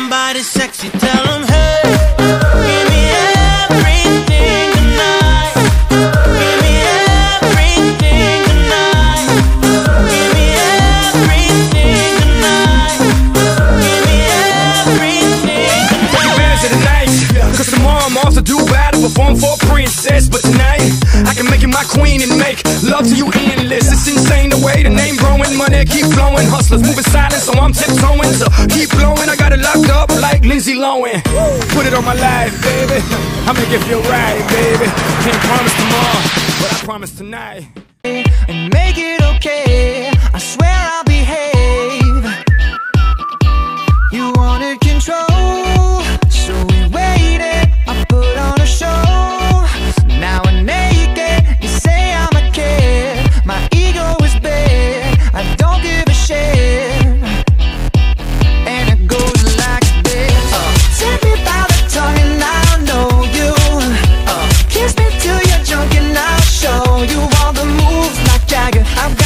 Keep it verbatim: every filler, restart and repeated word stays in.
somebody sexy, tell them, hey, give me everything tonight. Give me everything tonight. Give me everything tonight. Give me everything tonight. Bands of the night, cause tomorrow I'm off to do battle, perform for a princess. But tonight, I can make you my queen and make love to you endless. It's insane the way the name growing, money keep flowing. Hustlers moving silent, so I'm tiptoeing. So keep blowing, I got it locked up like Lindsay Lohan. Put it on my life, baby, I make it feel right, baby. Can't promise tomorrow, but I promise tonight. And make it okay, I swear I'll behave. You wanted control, so we waited. I put on a show. Now I'm naked, you say I'm a kid. My ego is big, I don't give a shit. And it goes like this. uh, Take me by the tongue and I'll know you. uh, Kiss me till you're drunk and I'll show you all the moves like Jagger. I've got